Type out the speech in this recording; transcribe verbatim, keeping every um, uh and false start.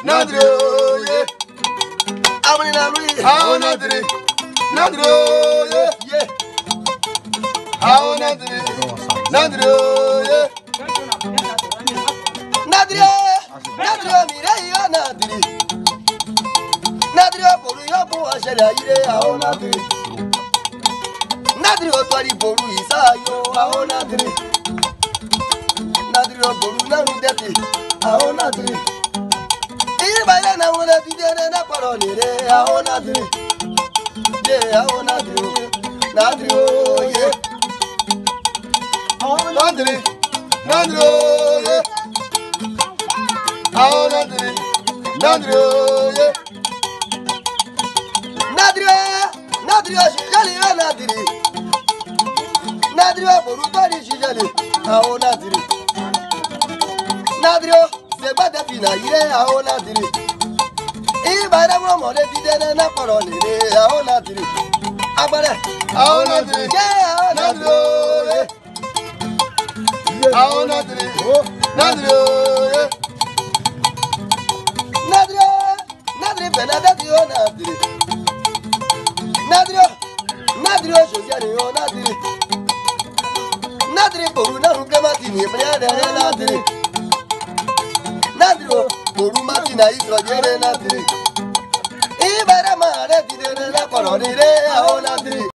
Nadri, oh yeah. Amani na lui. How Nadri. Nadri, oh yeah. Yeah. How Nadri. Nadri, oh yeah. Nadri, Nadri, mire yo Nadri. Nadri, poru yo bu asela ire. How Nadri. Nadri, otori poru isa yo. How Nadri. Nadri, poru na rudete. How Nadri. Ibale na wona bidere na parole re How Nadri. Yeah, How Nadri. Nadri, oh yeah. Nadri, Nadri, oh yeah. How Nadri, Nadri, oh yeah. Nadri, Nadri, shijali oh Nadri. Nadri, poru tori shijali. How Nadri. Nadri, se bade fina ire How Nadri. Ibare mo mo le bidere na parole re How Nadri. Abare How Nadri. Yeah, How Nadri, oh yeah. How Nadri, Nadri, oh yeah. Nadri, Nadri, Benedati, oh Nadri. Nadri, Nadri, oh Josiane, oh Nadri. Nadri, poru na ruke matini, prede Nadri. Nadri, poru matina ikrojere Nadri. Ibere mare didere na kolonire, oh Nadri.